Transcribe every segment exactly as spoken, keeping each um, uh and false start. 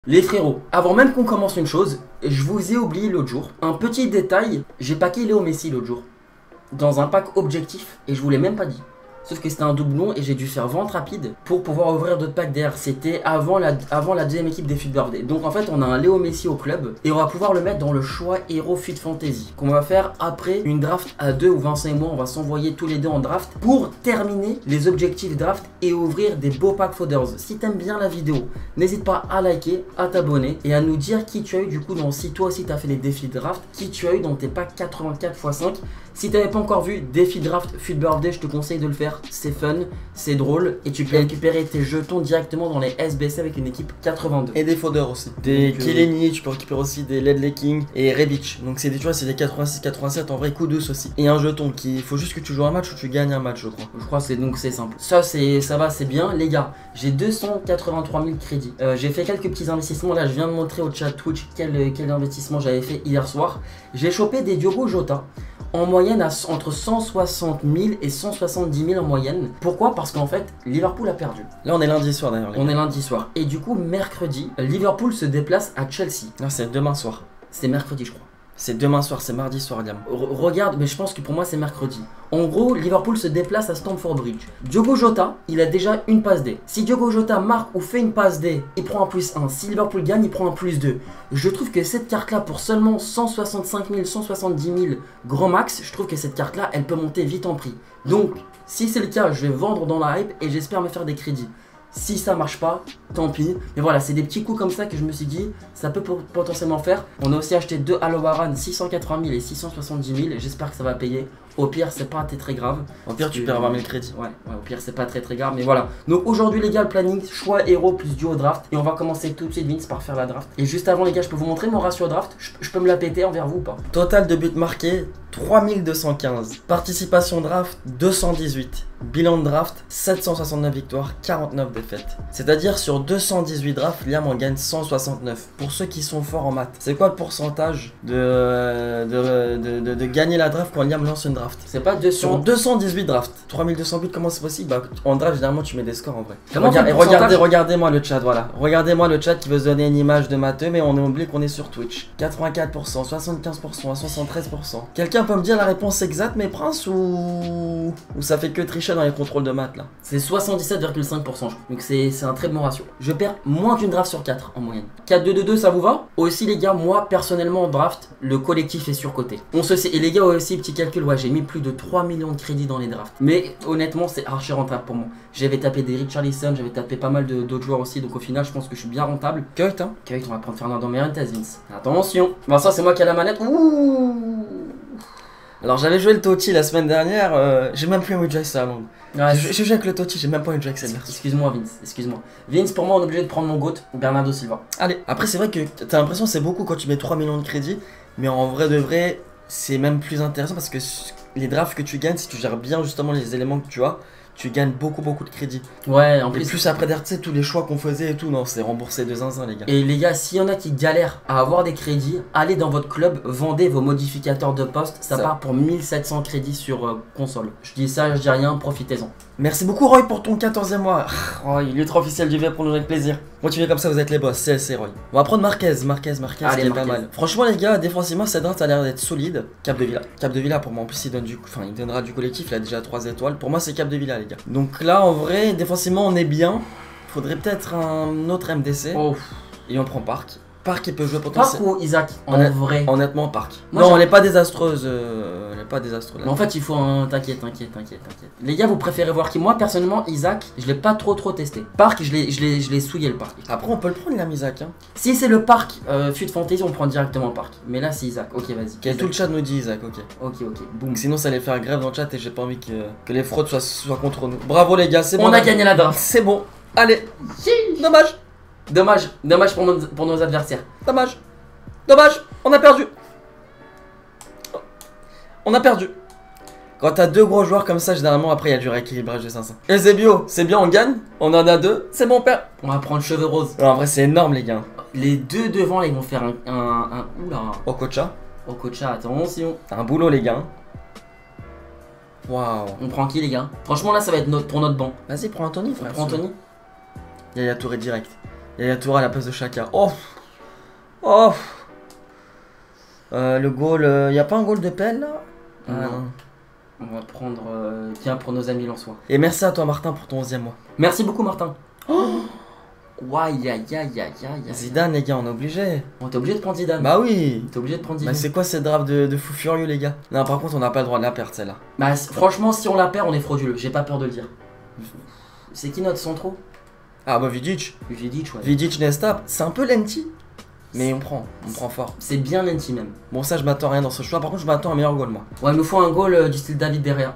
Les frérots, avant même qu'on commence une chose, je vous ai oublié l'autre jour. Un petit détail, j'ai packé Léo Messi l'autre jour. Dans un pack objectif, et je vous l'ai même pas dit. Sauf que c'était un doublon et j'ai dû faire vente rapide pour pouvoir ouvrir d'autres packs derrière. C'était avant la, avant la deuxième équipe des Fut Birthday. Donc en fait on a un Léo Messi au club et on va pouvoir le mettre dans le choix héros Fut Fantasy qu'on va faire après une draft à deux ou vingt-cinq mois. On va s'envoyer tous les deux en draft pour terminer les objectifs draft et ouvrir des beaux packs fodders. Si t'aimes bien la vidéo, n'hésite pas à liker, à t'abonner et à nous dire qui tu as eu du coup dans, si toi aussi t'as fait les défis draft, qui tu as eu dans tes packs quatre-vingt-quatre par cinq. Si t'avais pas encore vu défi draft Fut Birthday, je te conseille de le faire. C'est fun, c'est drôle et tu peux récupérer tes jetons directement dans les S B C avec une équipe quatre-vingt-deux. Et des fodders aussi. Des Donc, Kileni, euh... tu peux récupérer aussi des Ledley King et Rebic. Donc c'est des, tu vois, c'est des quatre-vingt-six quatre-vingt-sept en vrai coup douce aussi. Et un jeton qui, il faut juste que tu joues un match ou tu gagnes un match, je crois. Je crois c'est donc c'est simple. Ça c'est ça va, c'est bien les gars. J'ai deux cent quatre-vingt-trois mille crédits. Euh, j'ai fait quelques petits investissements là. Je viens de montrer au chat Twitch quel, quel investissement j'avais fait hier soir. J'ai chopé des Diogo Jota. En moyenne à entre cent soixante mille et cent soixante-dix mille en moyenne. Pourquoi? Parce qu'en fait, Liverpool a perdu. Là, on est lundi soir d'ailleurs. On est lundi soir. Et du coup, mercredi, Liverpool se déplace à Chelsea. Non, c'est demain soir. C'est mercredi, je crois. C'est demain soir, c'est mardi soir, Liam. Re regarde, mais je pense que pour moi, c'est mercredi. En gros, Liverpool se déplace à Stamford Bridge. Diogo Jota, il a déjà une passe D. Si Diogo Jota marque ou fait une passe D, il prend un plus un. Si Liverpool gagne, il prend un plus deux. Je trouve que cette carte-là, pour seulement cent soixante-cinq mille, cent soixante-dix mille grand max, je trouve que cette carte-là, elle peut monter vite en prix. Donc, si c'est le cas, je vais vendre dans la hype et j'espère me faire des crédits. Si ça marche pas, tant pis. Mais voilà, c'est des petits coups comme ça que je me suis dit, ça peut potentiellement faire. On a aussi acheté deux Alowaran, six cent quatre-vingts mille et six cent soixante-dix mille. J'espère que ça va payer. Au pire, c'est pas très grave. Au pire, tu perds vingt mille crédits. Ouais, ouais, au pire, c'est pas très très grave. Mais voilà. Donc aujourd'hui, les gars, le planning, choix héros plus duo draft. Et on va commencer tout de suite, Vince, par faire la draft. Et juste avant, les gars, je peux vous montrer mon ratio draft. Je, je peux me la péter envers vous ou pas? Total de buts marqués, trois mille deux cent quinze. Participation draft, deux cent dix-huit. Bilan de draft, sept cent soixante-neuf victoires, quarante-neuf défaites. C'est-à-dire sur deux cent dix-huit drafts, Liam en gagne cent soixante-neuf. Pour ceux qui sont forts en maths, c'est quoi le pourcentage de, de, de, de, de gagner la draft quand Liam lance une draft? C'est pas deux cents. Sur deux cent dix-huit drafts, trois mille deux cents buts, comment c'est possible? Bah, en draft, généralement, tu mets des scores en vrai. Regarde, et regardez, regardez-moi le chat, voilà. Regardez-moi le chat qui veut se donner une image de matheux, mais on a oublié qu'on est sur Twitch. quatre-vingt-quatre pour cent, soixante-quinze pour cent, soixante-treize pour cent. Quelqu'un peut me dire la réponse exacte, mes princes, ou... ou ça fait que tricher dans les contrôles de maths là? C'est soixante-dix-sept virgule cinq pour cent, donc c'est un très bon ratio. Je perds moins d'une draft sur quatre en moyenne. quatre deux deux deux, ça vous va? Aussi les gars, moi personnellement en draft, le collectif est surcoté. On se sait, et les gars aussi, petit calcul, ouais, j'ai mis plus de trois millions de crédits dans les drafts. Mais honnêtement, c'est archi rentable pour moi. J'avais tapé des Richarlison, j'avais tapé pas mal d'autres joueurs aussi, donc au final, je pense que je suis bien rentable. Kurt, hein? Kurt, on va prendre Fernando Morientes, Vince. Attention. Bon, ça, c'est moi qui ai la manette. Ouh. Alors j'avais joué le Totti la semaine dernière, euh, j'ai même plus un Widgex à Londres. Ouais, j'ai joué avec le Totti, j'ai même pas un Widgex. Excuse-moi Vince, excuse-moi. Vince, pour moi on est obligé de prendre mon GOAT, Bernardo Silva. Allez, après c'est vrai que t'as l'impression que c'est beaucoup quand tu mets trois millions de crédits, mais en vrai de vrai, c'est même plus intéressant parce que les drafts que tu gagnes, si tu gères bien justement les éléments que tu as, tu gagnes beaucoup beaucoup de crédits. Ouais, en plus. Et plus après derrière, tu sais, tous les choix qu'on faisait et tout, non, c'est remboursé de zinzin, les gars. Et les gars, s'il y en a qui galèrent à avoir des crédits, allez dans votre club, vendez vos modificateurs de poste. Ça, ça. part pour mille sept cents crédits sur euh, console. Je dis ça, je dis rien, profitez-en. Merci beaucoup, Roy, pour ton quatorzième mois. Roy, l'ultra officiel du V pour nous avec plaisir. Continuez comme ça, vous êtes les boss. C L C, Roy. On va prendre Marquez, Marquez, Marquez, Allez, qui est Marquez. pas mal. Franchement, les gars, défensivement, cette draft a l'air d'être solide. Cap de Villa. Cap de Villa, pour moi, en plus, il, donne du... enfin, il donnera du collectif. Il a déjà trois étoiles. Pour moi, c'est Cap de Villa, les gars. Donc là, en vrai, défensivement, on est bien. Faudrait peut-être un autre M D C. Oh. Et on prend Park. Park, il peut jouer potentiellement. Park ou Isaac en Honnêt... vrai? Honnêtement, Park. Moi, non, elle est pas désastreuse. Euh... Elle est pas désastreuse. Mais en fait, il faut un. T'inquiète, t'inquiète, t'inquiète, t'inquiète. Les gars, vous préférez voir qui? Moi, personnellement, Isaac, je l'ai pas trop trop testé. Park, je l'ai souillé le Park. Après, on peut le prendre, la Isaac. Hein. Si c'est le Park euh, Fut Fantasy, on prend directement Park. Mais là, c'est Isaac. Ok, vas-y. Okay, tout le chat nous dit Isaac, ok. Ok, ok. Boum. Sinon, ça allait faire grève dans le chat et j'ai pas envie que, que les fraudes soient, soient contre nous. Bravo, les gars, c'est bon. On a gagné la draft. C'est bon. Allez. Dommage. Dommage. Dommage pour nos, pour nos adversaires. Dommage. Dommage, on a perdu. On a perdu. Quand t'as deux gros joueurs comme ça, généralement après il y a du rééquilibrage de cinq cents. Et Zebio, c'est bien, on gagne. On en a deux, c'est mon père. On va prendre cheveux roses. Non, en vrai, c'est énorme, les gars. Les deux devant, là, ils vont faire un. un, un oula. Okocha. Okocha, attention. T'as un boulot, les gars. Waouh. On prend qui, les gars? Franchement, là, ça va être notre, pour notre banc. Vas-y, prends Anthony, frère. Prends Anthony. Yaya Touré direct. Et la tour à la place de Chaka. Oh. Oh. Euh, le goal, il euh, n'y a pas un goal de pelle là? Non. Ah, non. On va prendre, euh, tiens, pour nos amis lensois. Et merci à toi Martin pour ton onzième mois. Merci beaucoup Martin. Oh. Aïe aïe aïe aïe aïe. Zidane les gars, on est obligé. On est obligé de prendre Zidane. Bah oui. T'es obligé de prendre Zidane. Bah c'est quoi cette draft de, de fou furieux les gars? Non par contre on n'a pas le droit de la perdre celle-là. Bah franchement si on la perd on est frauduleux, j'ai pas peur de le dire. C'est qui notre centraux? Ah bah Vidic. Vidic ouais. Vidic Nesta, c'est un peu lenti. Mais on prend, on prend fort. C'est bien lenti même. Bon ça je m'attends à rien dans ce choix, par contre je m'attends à un meilleur goal moi. Ouais il nous faut un goal euh, du style David derrière.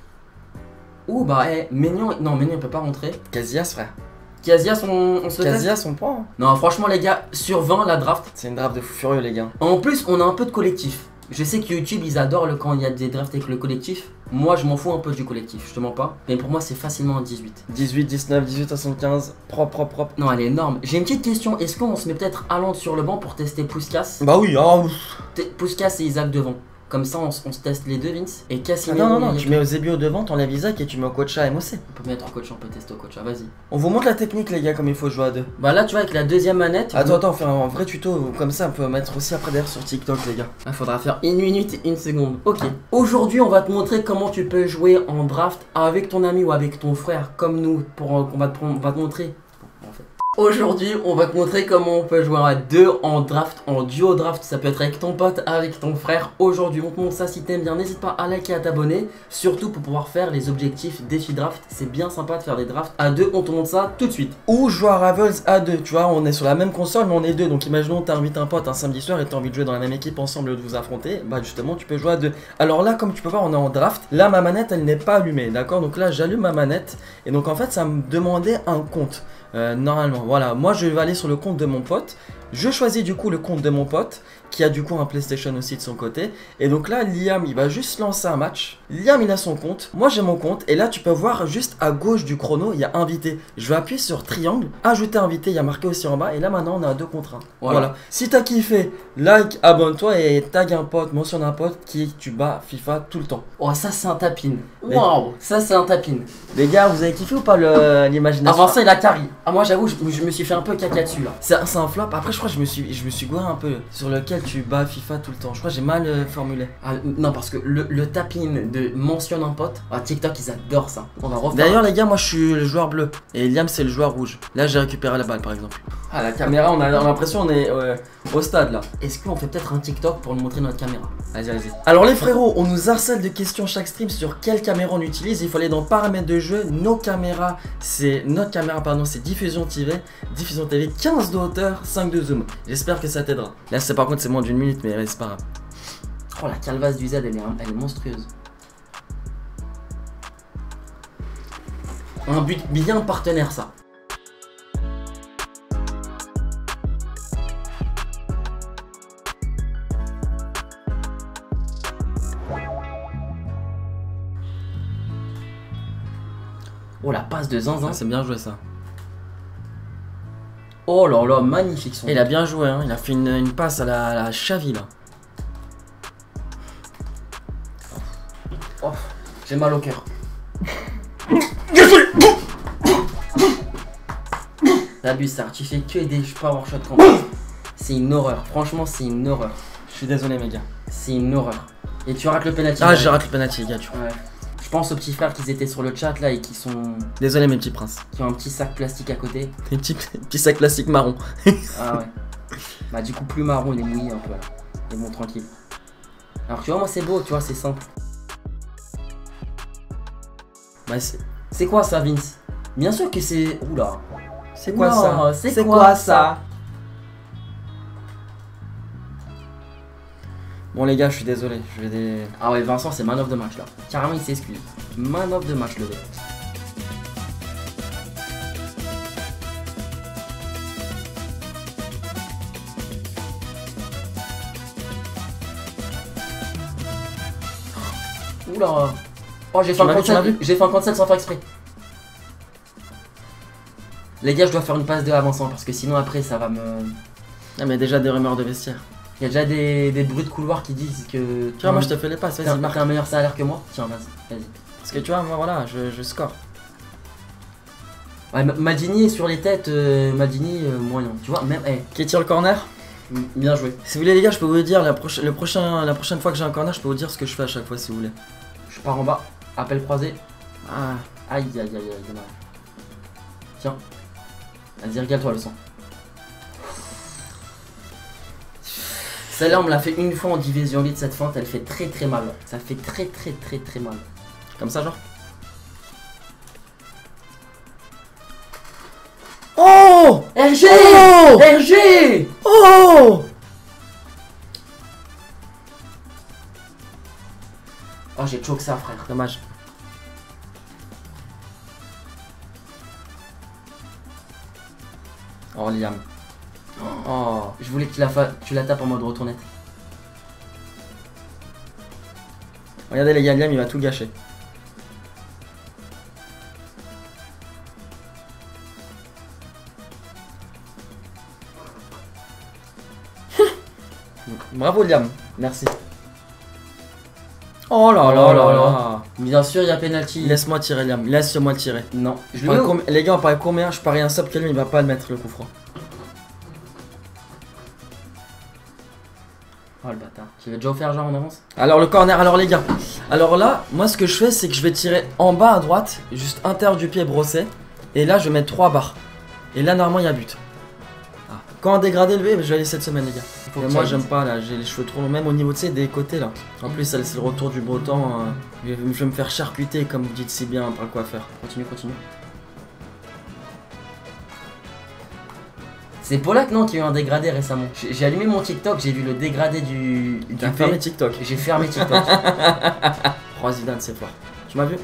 Ouh bah eh, Maignan, non Maignan il peut pas rentrer. Casillas frère. Casillas on, on se teste. Casillas on prend. Hein. Non franchement les gars, sur vingt la draft. C'est une draft de fou furieux les gars. En plus on a un peu de collectif. Je sais que YouTube ils adorent le, quand il y a des drafts avec le collectif. Moi je m'en fous un peu du collectif, je te mens pas. Mais pour moi c'est facilement un dix-huit. dix-huit, dix-neuf, dix-huit, soixante-quinze, propre, propre, propre. Non elle est énorme. J'ai une petite question, est-ce qu'on se met peut-être Haaland sur le banc pour tester Puskas? Bah oui, oh. Puskas et Isaac devant. Comme ça on, on se teste les deux Vince. Et Casimiro. Ah non non non, tu mets Eusebio devant, t'enlèves Isaac et tu mets Okocha et Mossé. On peut mettre Okocha, on peut tester Okocha, vas-y. On vous montre la technique les gars, comme il faut jouer à deux. Bah là tu vois avec la deuxième manette. Attends, vous... attends, on fait un vrai tuto comme ça, on peut mettre aussi après derrière sur TikTok les gars. Il faudra faire une minute et une seconde. Ok. Aujourd'hui on va te montrer comment tu peux jouer en draft avec ton ami ou avec ton frère comme nous. Pour on va te, on va te montrer. En fait. Aujourd'hui, on va te montrer comment on peut jouer à deux en draft, en duo draft. Ça peut être avec ton pote, avec ton frère. Aujourd'hui, on te montre ça. Si t'aimes bien, n'hésite pas à liker et à t'abonner. Surtout pour pouvoir faire les objectifs défi draft. C'est bien sympa de faire des drafts à deux. On te montre ça tout de suite. Ou jouer à Ravels à deux. Tu vois, on est sur la même console, mais on est deux. Donc imaginons t'as invité un pote un samedi soir et t'as envie de jouer dans la même équipe ensemble de vous affronter. Bah justement, tu peux jouer à deux. Alors là, comme tu peux voir, on est en draft. Là, ma manette, elle n'est pas allumée. D'accord? Donc là, j'allume ma manette. Et donc en fait, ça me demandait un compte. Euh, normalement, voilà, moi je vais aller sur le compte de mon pote. Je choisis du coup le compte de mon pote qui a du coup un PlayStation aussi de son côté. Et donc là, Liam il va juste lancer un match. Liam il a son compte, moi j'ai mon compte. Et là tu peux voir juste à gauche du chrono, il y a invité. Je vais appuyer sur triangle, ajouter invité, il y a marqué aussi en bas. Et là maintenant on a deux contre un. Voilà, voilà. Si t'as kiffé, like, abonne-toi et tag un pote, mentionne un pote qui tu bats FIFA tout le temps. Oh ça c'est un tapine. Waouh, ça c'est un tapine. Les gars, vous avez kiffé ou pas l'imagination? Avant ça il a carry. Ah moi j'avoue, je, je me suis fait un peu caca dessus là. C'est un flop. Après je crois que je me suis, je me suis gouré un peu sur lequel tu bats FIFA tout le temps. Je crois que j'ai mal euh, formulé. Ah, non parce que le, le tapine de mentionne un pote, ah, TikTok ils adorent ça. On va refaire. D'ailleurs les gars, moi je suis le joueur bleu et Liam c'est le joueur rouge. Là j'ai récupéré la balle par exemple. Ah la caméra, on a l'impression on est euh, au stade là. Est-ce qu'on fait peut-être un TikTok pour nous montrer notre caméra? Vas-y vas-y. Alors les frérots, on nous harcèle de questions chaque stream sur quelle caméra on utilise. Il faut aller dans paramètres de jeu. Nos caméras, c'est notre caméra pardon, c'est diffusion T V. Diffusion T V quinze de hauteur, cinq de zoom. J'espère que ça t'aidera. Là c'est par contre c'est moins d'une minute mais c'est pas grave. Oh la calvasse du Z elle est, elle est monstrueuse. Un but bien partenaire ça. Oh la passe de Zinzin. Ah, c'est bien joué ça. Oh là là, magnifique son. Et il a bien joué, hein. Il a fait une, une passe à la, à la Xavi là. Oh, j'ai mal au cœur. T'abuses ça, tu fais que des power shot quand même. C'est une horreur, franchement c'est une horreur. Je suis désolé mes gars. C'est une horreur. Et tu rates le penalty. Ah j'ai raté le penalty les gars tu vois. Ouais. Je pense aux petits frères qui étaient sur le chat là et qui sont... Désolé mes petits princes. Qui ont un petit sac plastique à côté. Un petit, petit sac plastique marron. Ah ouais. Bah du coup plus marron, il est mouillé un peu là. Il est bon tranquille. Alors tu vois moi c'est beau, tu vois c'est simple. Bah c'est quoi ça Vince? Bien sûr que c'est... Oula. C'est quoi ça? C'est quoi, quoi ça? Bon les gars, je suis désolé, je vais des... Ah ouais, Vincent c'est man of the match là. Carrément il s'excuse. Man of the match le gars. Oula. Oh j'ai fait un concept, j'ai fait un concept sans faire exprès. Les gars je dois faire une passe de avançant parce que sinon après ça va me... Ah mais déjà des rumeurs de vestiaire. Il y a déjà des, des bruits de couloir qui disent que... Tu vois, moi je te fais les passes, vas-y, marque. T'as un meilleur salaire que moi? Tiens, vas-y, vas-y. Parce que tu vois, moi voilà, je, je score. Ouais, Maldini est sur les têtes, euh, Maldini euh, moyen. Tu vois, même. Hey. Qui tire le corner? Bien joué. Si vous voulez les gars, je peux vous dire la, proche, le prochain, la prochaine fois que j'ai un corner, je peux vous dire ce que je fais à chaque fois si vous voulez. Je pars en bas, appel croisé. Ah. Aïe aïe aïe aïe, dommage. Tiens. Vas-y, régale-toi le sang. Celle-là, on me l'a fait une fois en division lead, cette feinte, elle fait très très mal. Ça fait très très très très mal. Comme ça, genre. Oh! R G! Oh! R G! Oh! Oh, j'ai choqué ça, frère. Dommage. Oh, Liam. Oh, je voulais que tu la, fa... tu la tapes en mode retournette. Regardez les gars, Liam il va tout gâcher. Bravo Liam. Merci. Oh là là là là. Bien sûr, il y a penalty. Laisse-moi tirer Liam, laisse-moi le tirer. Non. Je le mets... Les gars, on parie combien? Je parie un sub que lui, il va pas le mettre le coup franc. Oh le bâtard. Tu vas déjà offert genre en avance? Alors le corner, alors les gars. Alors là, moi ce que je fais, c'est que je vais tirer en bas à droite, juste inter du pied brossé. Et là, je vais mettre trois barres. Et là, normalement, il y a but. Ah. Quand un dégradé élevé, je vais aller cette semaine, les gars. Faut et moi, j'aime pas là, j'ai les cheveux trop longs, même au niveau des côtés là. En plus, c'est le retour du beau temps. Euh, je, vais, je vais me faire charcuter, comme vous dites si bien, par le coiffeur. Continue, continue. C'est Polak non qui a eu un dégradé récemment. J'ai allumé mon TikTok, j'ai vu le dégradé du. du T'as fermé TikTok. J'ai fermé TikTok. Oh Zidane c'est fort. Tu m'as vu?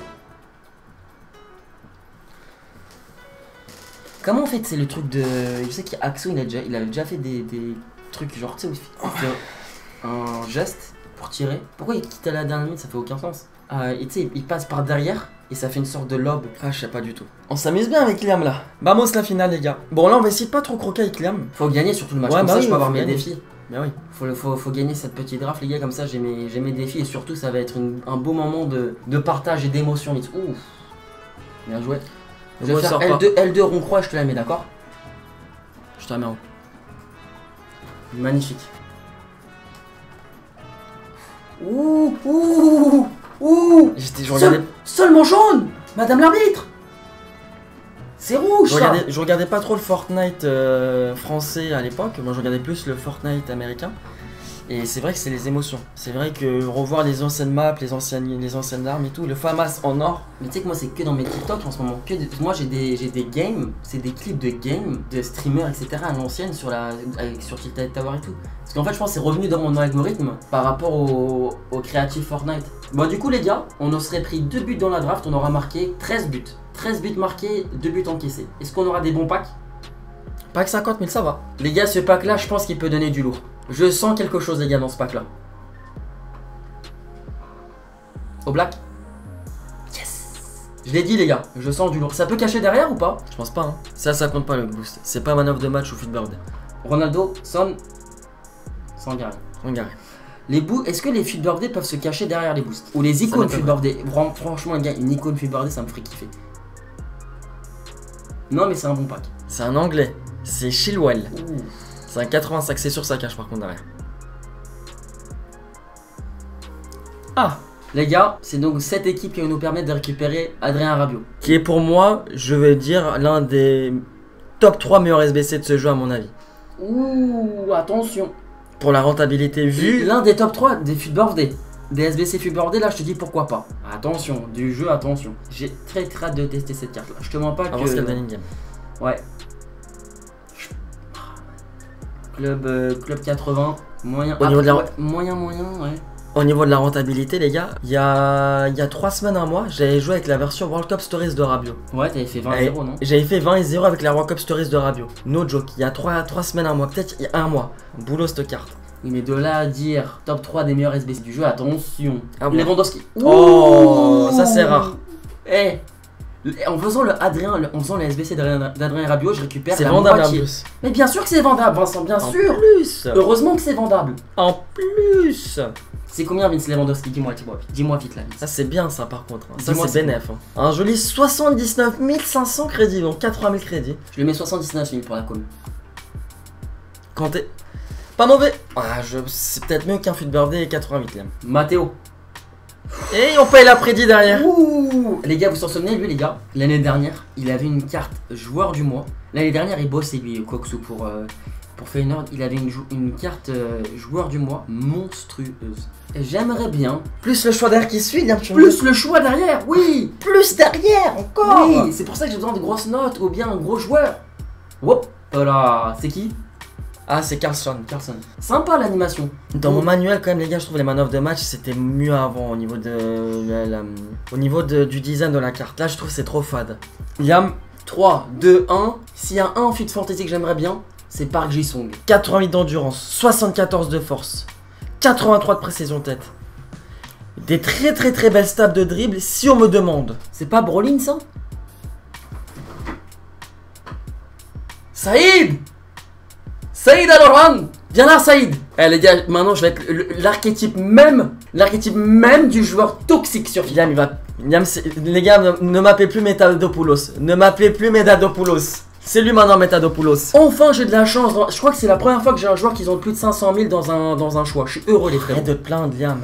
Comment en fait c'est le truc de. Je sais qu'Axo il, a déjà... il avait déjà fait des, des trucs genre tu sais où il fait un geste pour tirer. Pourquoi il quitte à la dernière minute? Ça fait aucun sens. Euh, et tu sais il passe par derrière. Et ça fait une sorte de lobe. Ah, je sais pas du tout. On s'amuse bien avec Liam là. Vamos la finale, les gars. Bon, là, on va essayer de pas trop croquer avec Liam. Faut gagner surtout le match. Ouais, comme bah ça, oui, je peux avoir faut mes gagner. défis. Bah oui. Faut, faut, faut gagner cette petite draft, les gars. Comme ça, j'ai mes, j'ai mes défis. Et surtout, ça va être une, un beau moment de, de partage et d'émotion. Ouf. Bien joué. Je vais faire L deux, L deux rond croix et je te la mets, d'accord? Je te la mets en haut. Magnifique. Ouh, ouh, ouh. J'étais, je regardais. Seul, seulement jaune. Madame l'arbitre. C'est rouge, je ça. regardais, je regardais pas trop le Fortnite euh, français à l'époque. Moi, je regardais plus le Fortnite américain. Et c'est vrai que c'est les émotions. C'est vrai que revoir les anciennes maps, les anciennes, les anciennes armes et tout, le FAMAS en or. Mais tu sais que moi, c'est que dans mes TikTok en ce moment. Que de... Moi, j'ai des, j'ai des games, c'est des clips de games, de streamers, et cetera à l'ancienne sur, la, sur Tilted Tower et tout. Parce qu'en fait, je pense que c'est revenu dans mon algorithme par rapport au, au créatif Fortnite. Bon, du coup, les gars, on aurait pris deux buts dans la draft, on aura marqué treize buts. treize buts marqués, deux buts encaissés. Est-ce qu'on aura des bons packs? Pack cinquante mille, ça va. Les gars, ce pack là, je pense qu'il peut donner du lourd. Je sens quelque chose, les gars, dans ce pack là. Au black. Yes. Je l'ai dit, les gars, je sens du lourd. Ça peut cacher derrière ou pas? Je pense pas, hein. Ça, ça compte pas le boost. C'est pas man of the match ou feedbird. Ronaldo, Son, Sangaré. Regarde. Les boosts, est-ce que les feedbirdés peuvent se cacher derrière les boosts? Ou les icônes feedbirdés? Franchement, les gars, une icône feedbirdée, ça me ferait kiffer. Non, mais c'est un bon pack. C'est un anglais. C'est Chilwell. Ouh. C'est un quatre-vingt-cinq, c'est sur sa cache par contre derrière. Ah, les gars, c'est donc cette équipe qui va nous permettre de récupérer Adrien Rabiot. Qui est pour moi, je vais dire, l'un des top trois meilleurs S B C de ce jeu à mon avis. Ouh, attention. Pour la rentabilité vue. L'un des top trois des feedbirdés. Des S B C feedbirdés, là je te dis pourquoi pas. Attention, du jeu, attention. J'ai très très hâte de tester cette carte là. Je te mens pas Avant que... ce qu'elle donne game. Ouais. Club, euh, club quatre-vingts, moyen, Au niveau de la... ouais, moyen, moyen, ouais. Au niveau de la rentabilité, les gars, il y a, il y a trois semaines, un mois, j'avais joué avec la version World Cup Stories de Rabiot. Ouais, t'avais fait vingt zéro, non? J'avais fait vingt zéro avec la World Cup Stories de Rabiot. No joke, il y a trois semaines, un mois, peut-être il y a un mois. Boulot cette carte. Oui, mais de là à dire top trois des meilleurs S B C du jeu, attention. Ah bon? Lewandowski. Oh, ça c'est rare. Eh, en faisant le Adrien, le, en faisant le S B C d'Adrien Rabiot, je récupère c'est la vendable moitié. en plus. Mais bien sûr que c'est vendable, Vincent, bien en sûr. Plus. Heureusement que c'est vendable. En plus. C'est combien Vince Lewandowski? Dis-moi, dis-moi vite. Dis-moi vite là. Vince. Ça c'est bien ça par contre. Ça Dis-moi, c'est c'est bénéf. Hein. Un joli soixante-dix-neuf mille cinq cents crédits, donc quatre-vingt mille crédits. Je lui mets soixante-dix-neuf mille pour la com. Kanté. Pas mauvais. Ah, je... c'est peut-être mieux qu'un Fit Birthday et quatre-vingt-huit Liam. Matteo. Et on paye la prédit derrière. Ouh. Les gars, vous s'en souvenez, lui les gars, l'année dernière, il avait une carte joueur du mois. L'année dernière, il bossait lui, Coxou pour, euh, pour Feyenoord. Il avait une, une carte euh, joueur du mois monstrueuse. Et j'aimerais bien... Plus le choix derrière qui suit, Liam. Tu Plus le choix derrière, oui. Plus derrière encore. Oui, c'est pour ça que j'ai besoin de grosses notes ou bien un gros joueur. Hop, voilà, c'est qui? Ah, c'est Carlson. Carlson. Sympa l'animation. Dans mon manuel, quand même, les gars, je trouve les manœuvres de match c'était mieux avant au niveau de la, la- au niveau de- du design de la carte. Là, je trouve que c'est trop fade. Liam, trois, deux, un. S'il y a un Fit Fantasy que j'aimerais bien, c'est Park Ji-sung. quatre-vingt-huit d'endurance, soixante-quatorze de force, quatre-vingt-trois de précision tête. Des très très très belles stats de dribble si on me demande. C'est pas Brolin ça? Saïd! Saïd Al-Orhan! Viens là Saïd! Eh les gars, maintenant je vais être le- l'archétype même, l'archétype même du joueur toxique sur FIFA. Liam, il va. Liam, c'est- les gars, ne, ne m'appelez plus Metadopoulos. Ne m'appelez plus Metadopoulos. C'est lui maintenant Metadopoulos. Enfin j'ai de la chance, dans- je crois que c'est la première fois que j'ai un joueur qui ont plus de cinq cent mille dans un, dans un choix. Je suis heureux les frères. Arrête de te plaindre, Liam.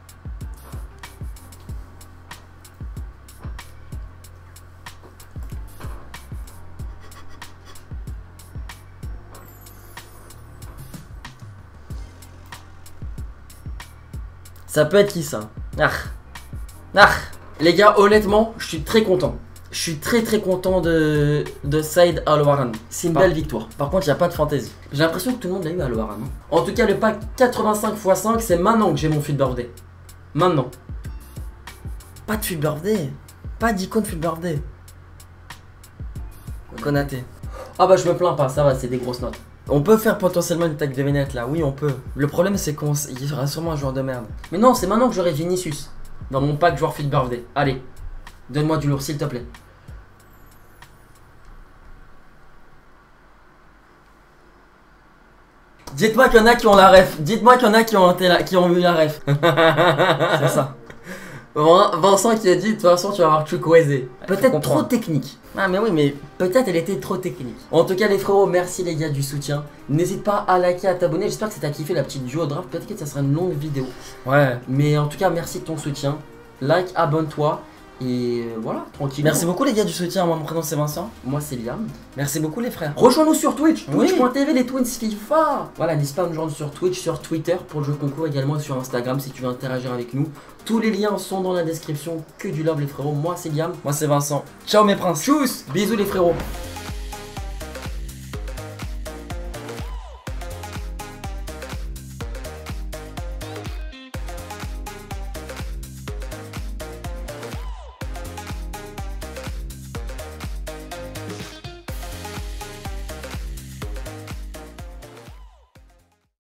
Ça peut être qui ça? Ah. Ah. Les gars, honnêtement, je suis très content. Je suis très très content de, de Saïd Al-Warran. C'est une Par- belle victoire. Par contre, il n'y a pas de fantaisie. J'ai l'impression que tout le monde l'a eu Al-Warran. hein. En tout cas, le pack quatre-vingt-cinq fois cinq, c'est maintenant que j'ai mon Fit Birthday. Maintenant. Pas de Fit Birthday. Pas d'icône Fit Birthday. Konaté. Ah bah je me plains pas, ça va, c'est des grosses notes. On peut faire potentiellement une tag de Vénette là, oui on peut. Le problème c'est qu'il y aura sûrement un joueur de merde. Mais non, c'est maintenant que j'aurai Vinicius dans mon pack joueur Fit Birthday. Allez, donne-moi du lourd s'il te plaît. Dites-moi qu'il y en a qui ont la ref. Dites-moi qu'il y en a qui ont, été la- qui ont eu la ref. C'est ça. Vin- Vincent qui a dit de toute façon tu vas avoir Chukwueze. Peut-être comprendre. trop technique. Ah mais oui mais Peut-être elle était trop technique. En tout cas les frérots, merci les gars du soutien. N'hésite pas à liker, à t'abonner. J'espère que ça t'a kiffé la petite duo draft. Peut-être que ça sera une longue vidéo. ouais. Mais en tout cas merci de ton soutien. Like, abonne-toi. Et voilà, tranquille. Merci beaucoup les gars du soutien. Moi mon prénom c'est Vincent. Moi c'est Liam. Merci beaucoup les frères. Rejoins-nous sur Twitch, Oui. twitch point t v les Twins FIFA. Voilà, n'hésite pas à nous rejoindre sur Twitch, sur Twitter pour le jeu concours, également sur Instagram si tu veux interagir avec nous. Tous les liens sont dans la description. Que du love les frérots, moi c'est Liam. Moi c'est Vincent. Ciao mes princes. Tchuss, bisous les frérots.